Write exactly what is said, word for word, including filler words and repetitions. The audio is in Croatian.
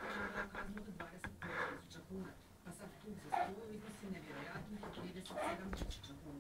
doživljava kaznu od dvadeset pet tisuća kuna, pa sad tuk za struju iznosi nevjerojatnih trideset sedam tisuća kuna.